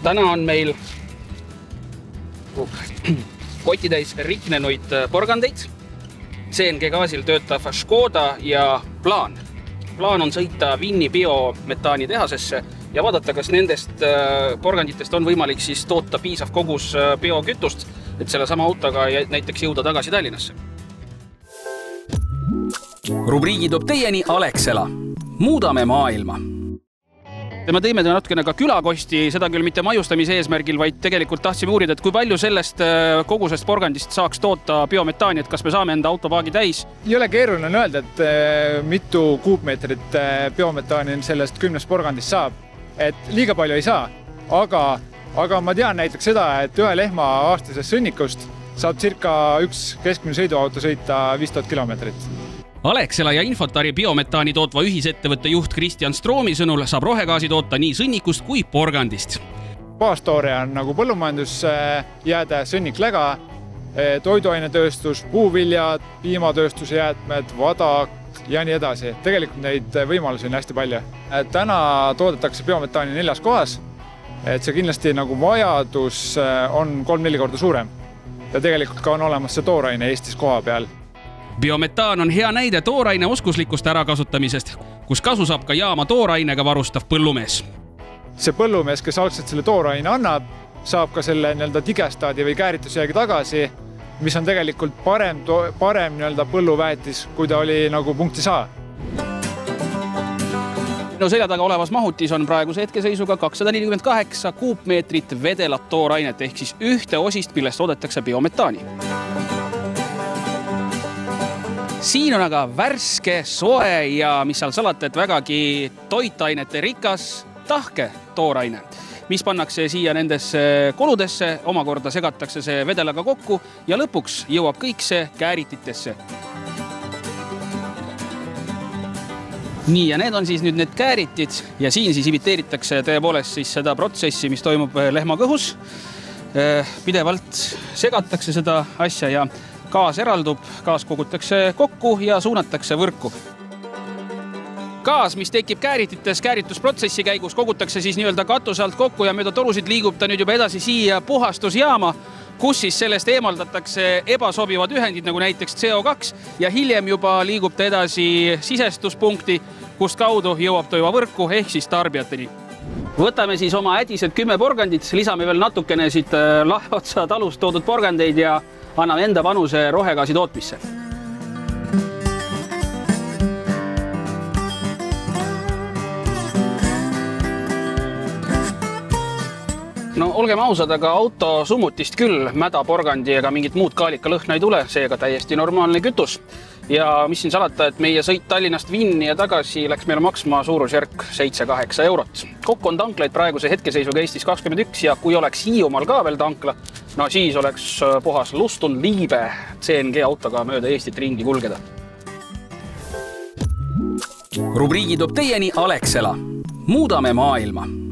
Täna on meil kotitäis riknenuid porgandeid, CNG gaasil töötav Škoda ja plaan. Plaan on sõita Vinni biometaani tehasesse ja vaadata, kas nendest porganditest on võimalik siis toota piisav kogus biokütust, et selle sama autoga näiteks jõuda tagasi Tallinnasse. Rubriigi toob teieni Alexela. Muudame maailma. Me tõime natukene ka külakosti, seda küll mitte maiustamise eesmärgil, vaid tegelikult tahtsime uurida, et kui palju sellest kogusest porgandist saaks toota biometaani, et kas me saame enda autopaagi täis? Ei ole keeruline öelda, et mitu kuupmeetrit biometaani sellest 10 porgandist saab. Et liiga palju ei saa, aga ma tean näiteks seda, et ühe lehma aastasest sõnnikust saab circa üks keskmine sõiduauto sõita 5000 kilomeetrit. Alexela ja Infotari biometaani tootva ühisettevõtte juht Kristjan Stroomi sõnul saab rohegaasi toota nii sõnnikust kui porgandist. Baastoore on nagu põllumajandusjääde, sõnniklega, toiduainetööstus, puuviljad, piimatööstuse jäätmed, vadak ja nii edasi. Tegelikult neid võimalusi on hästi palju. Täna toodetakse biometaani 4 kohas, et see kindlasti nagu vajadus on 3-4 korda suurem. Ja tegelikult ka on olemas see tooraine Eestis koha peal. Biometaan on hea näide tooraine oskuslikust ärakasutamisest, kus kasu saab ka jaama toorainega varustav põllumees. See põllumees, kes algselt selle tooraine annab, saab ka selle digestaadi või kääritusjäägi tagasi, mis on tegelikult parem põlluväetis, kui ta oli nagu punktis A. No selja taga olevas mahutis on praeguse hetkeseisuga 248 kuupmeetrit vedelat toorainet ehk siis ühte osist, millest toodetakse biometaani. Siin on aga värske, soe ja mis seal salata, et vägagi toitainete rikas tahke tooraine, mis pannakse siia nendesse koludesse, omakorda segatakse see vedelaga kokku ja lõpuks jõuab kõik see käärititesse. Nii, ja need on siis nüüd need kääritid ja siin siis imiteeritakse tõepoolest siis seda protsessi, mis toimub lehma kõhus. Pidevalt segatakse seda asja ja gaas eraldub, gaas kogutakse kokku ja suunatakse võrku. Gaas, mis tekib kääritites kääritusprotsessi käigus, kogutakse siis nii-öelda katuse alt kokku ja mööda torusid liigub ta nüüd juba edasi siia puhastusjaama, kus siis sellest eemaldatakse ebasobivad ühendid, nagu näiteks CO2 ja hiljem juba liigub ta edasi sisestuspunkti, kust kaudu jõuab ta juba võrku ehk siis tarbijateni. Võtame siis oma ädised 10 porgandit, lisame veel natukene siit Laeotsa talust toodud porgandeid ja anname enda panuse rohegaasi tootmisse. No olgem ausad, aga auto summutist küll mäda porgandi ega mingit muud kaalika lõhna ei tule, seega täiesti normaalne kütus. Ja mis siin salata, et meie sõit Tallinnast Vinni ja tagasi läks meile maksma suurusjärk 7-8 eurot. Kokku on tanklaid praeguse hetkeseisuga Eestis 21 ja kui oleks Hiiumaal ka veel tankla, no siis oleks puhas lustun liibe CNG autoga mööda Eestit ringi kulgeda. Rubriigi toob teieni Alexela. Muudame maailma.